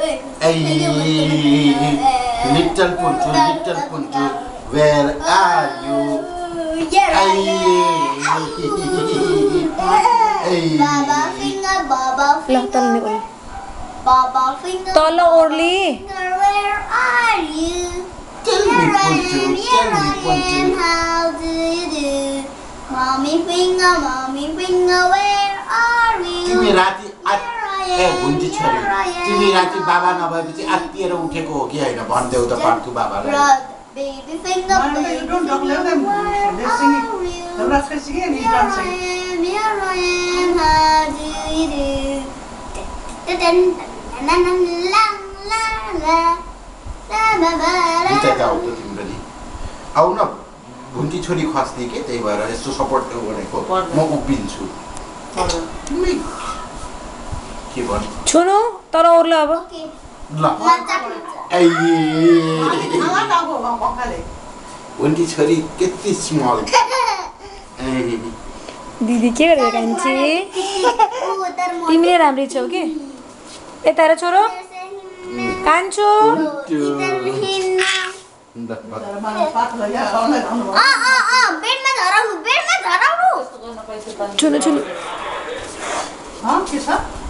Little Punchu, where are you? Baba finger, Tolo Orly. where are you? Tell me, Punchu. How do you do? Mommy finger, where are you? तिमी राति भुन्टी छोरी तिमी राति बाबा नभएपछि आत्तिएर उठेको हो कि हैन भन्देऊ त पार्थु बाबालाई Baby finger, you don't talk, let them. They're singing. The rest is singing, he's dancing. Here I am, how do you do? तिम्रो नि आउ न भुन्टी छोरी खस्दी के त्यही भएर यस्तो सपोर्ट गरेको म उभिन्छु के भन् छोनो तर ओर्ला अब ल भुन्टी छोरी कति स्मल दिदी के गरेको कान्छी तिमीले राम्रै छौ के यता हेर छोरो कान्छो बेडमा झराउनु छोनो के छ